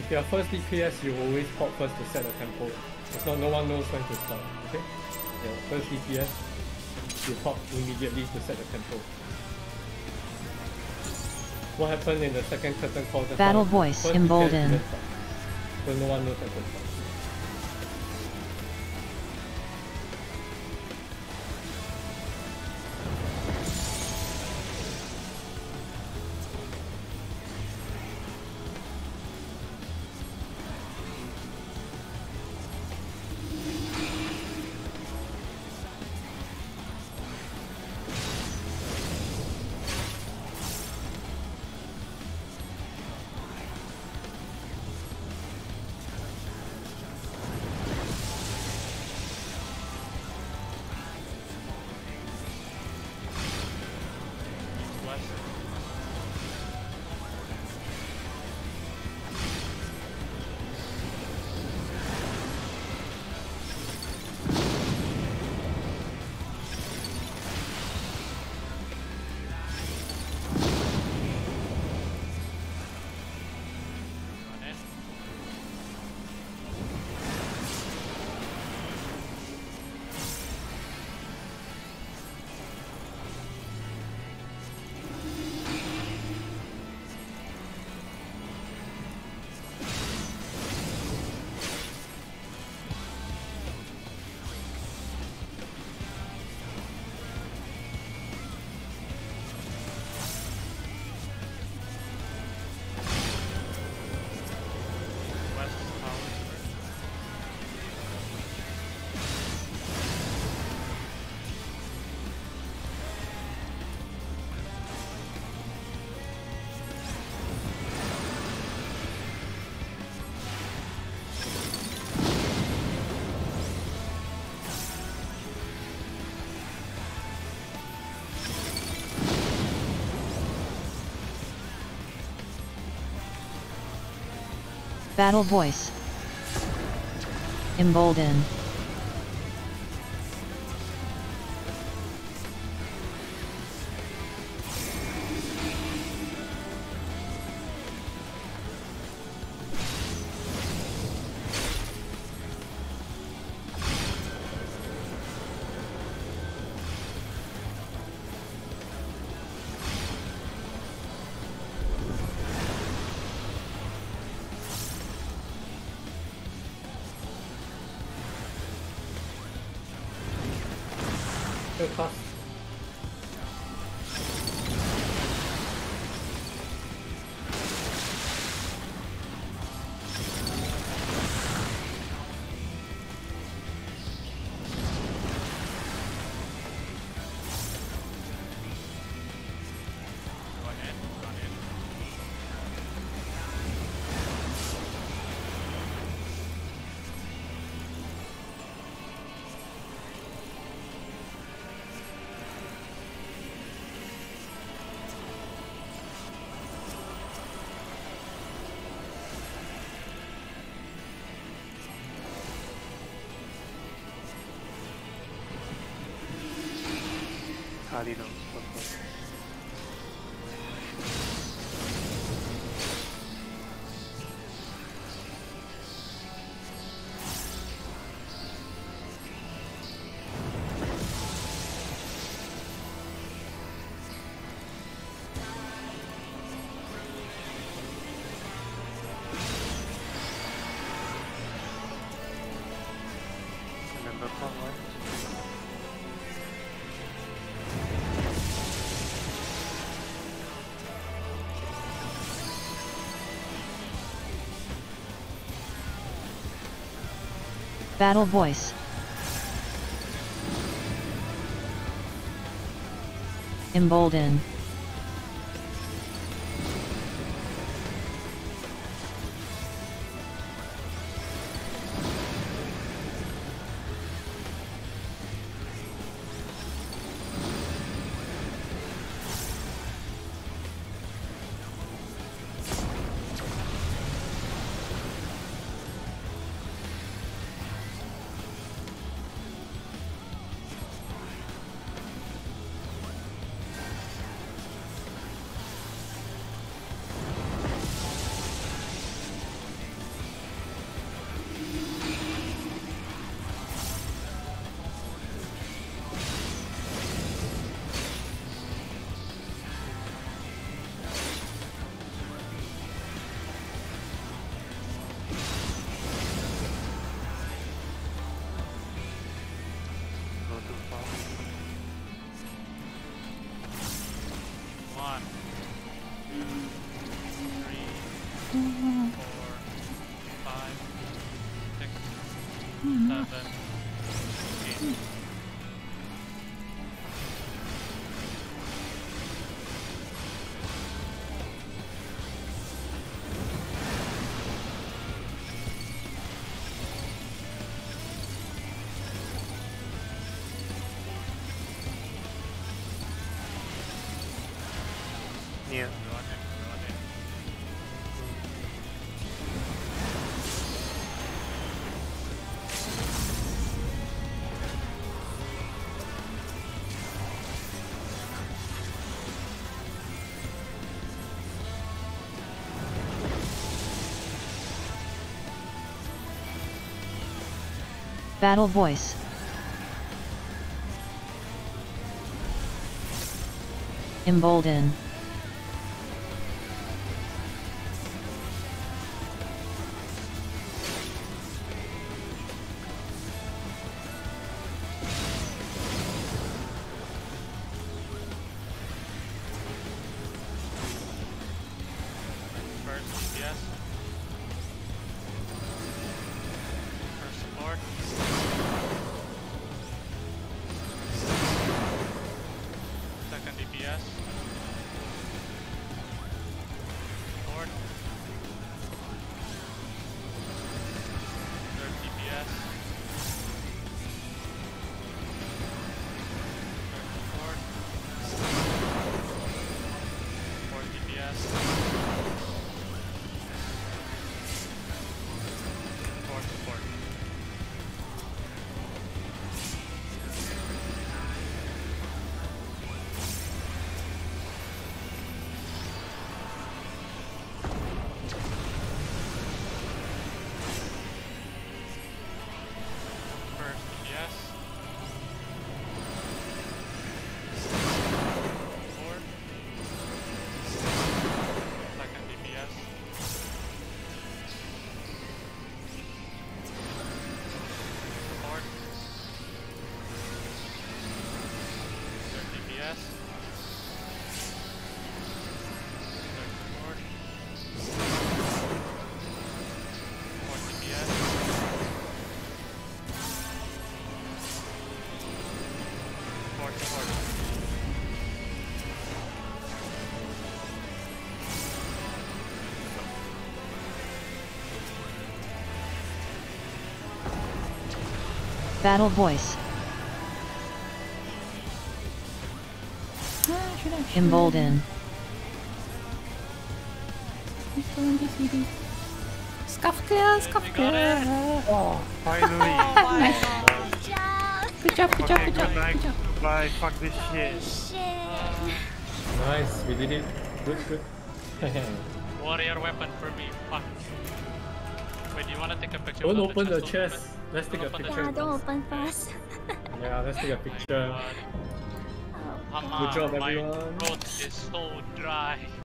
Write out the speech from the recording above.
Yeah, first DPS you always pop first to set the tempo. If not, no one knows when to start. Okay? Yeah, first DPS you pop immediately to set the tempo. What happened in the second curtain call just Battle now? voice First emboldened. DPS start. So no one knows when to start. Battle voice emboldened. Class. Cardinals, purple. Remember clockwise. Battle voice emboldened. 7, 8. Near. Run it. Battle voice. Embolden. First DPS. First support. Second DPS. Support. Third DPS. Third support. Fourth DPS. Fourth support. First DPS. Fourth. Second DPS. Support. Third DPS. Third support. Fourth DPS. Fourth support. Battle voice. Embolden. Scuff clear, scuff We got clear. it. Oh, finally. Good job, good job, Okay, good job, good night. good job. Goodbye. Fuck this shit. Nice, we did it. Good. Warrior weapon for me. Fuck. Wait, do you wanna take a picture? Don't of open the chest? chest. Let's take a Don't open the picture. Yeah, don't open first. Yeah, let's take a picture. God. Oh, Come Good on, job, my everyone. throat is so dry.